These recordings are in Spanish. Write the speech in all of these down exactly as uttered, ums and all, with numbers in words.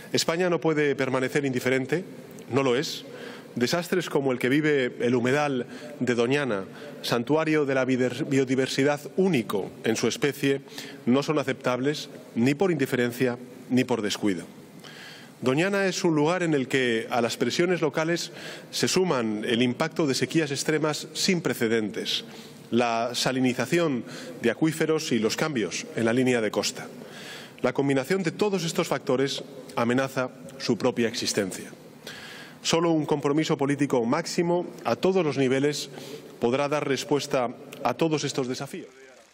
España no puede permanecer indiferente, no lo es. Desastres como el que vive el humedal de Doñana, santuario de la biodiversidad único en su especie, no son aceptables ni por indiferencia ni por descuido. Doñana es un lugar en el que a las presiones locales se suman el impacto de sequías extremas sin precedentes, la salinización de acuíferos y los cambios en la línea de costa. La combinación de todos estos factores amenaza su propia existencia. Solo un compromiso político máximo a todos los niveles podrá dar respuesta a todos estos desafíos.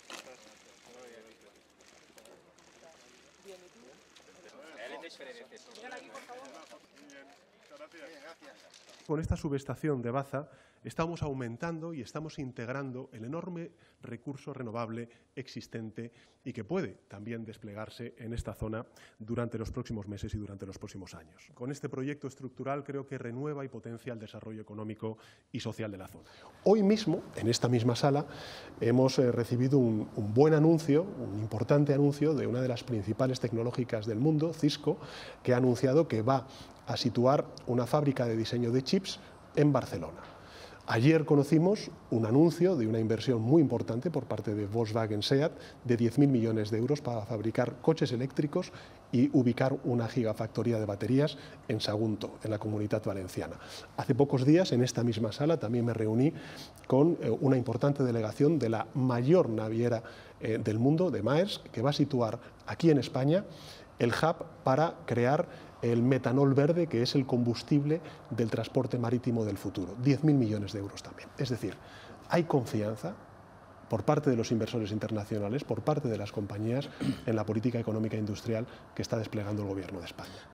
Con esta subestación de Baza estamos aumentando y estamos integrando el enorme recurso renovable existente y que puede también desplegarse en esta zona durante los próximos meses y durante los próximos años. Con este proyecto estructural creo que renueva y potencia el desarrollo económico y social de la zona. Hoy mismo, en esta misma sala, hemos eh, recibido un, un buen anuncio, un importante anuncio de una de las principales tecnológicas del mundo, Cisco, que ha anunciado que va a situar una fábrica de diseño de chips en Barcelona. Ayer conocimos un anuncio de una inversión muy importante por parte de Volkswagen SEAT de diez mil millones de euros para fabricar coches eléctricos y ubicar una gigafactoría de baterías en Sagunto, en la Comunitat Valenciana. Hace pocos días, en esta misma sala, también me reuní con una importante delegación de la mayor naviera eh, del mundo, de Maersk, que va a situar aquí en España el hub para crear el metanol verde, que es el combustible del transporte marítimo del futuro. diez mil millones de euros también. Es decir, hay confianza por parte de los inversores internacionales, por parte de las compañías, en la política económica e industrial que está desplegando el Gobierno de España.